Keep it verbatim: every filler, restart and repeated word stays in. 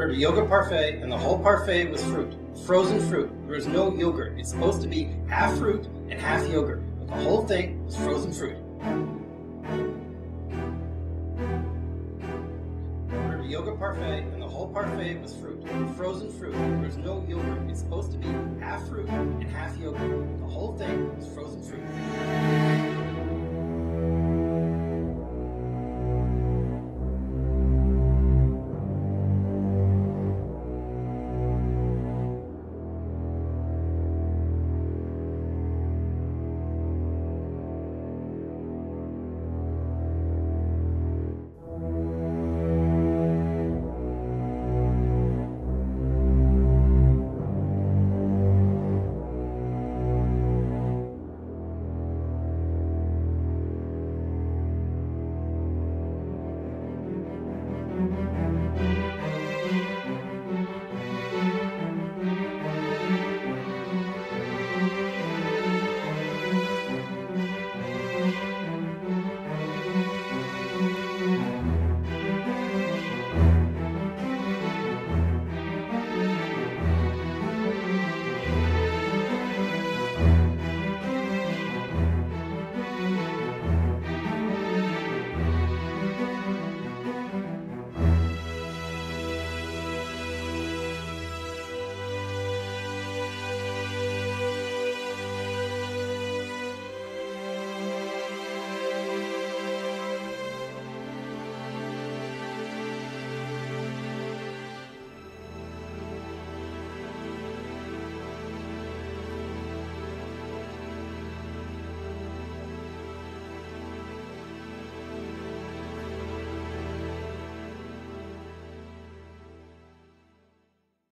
ordered a yogurt parfait, and the whole parfait was fruit. Frozen fruit. There was no yogurt. It's supposed to be half fruit and half yogurt, but the whole thing was frozen fruit. Ordered a yogurt parfait, and the whole parfait was fruit. Frozen fruit. There was no yogurt. It's supposed to be half fruit and half yogurt, but the whole thing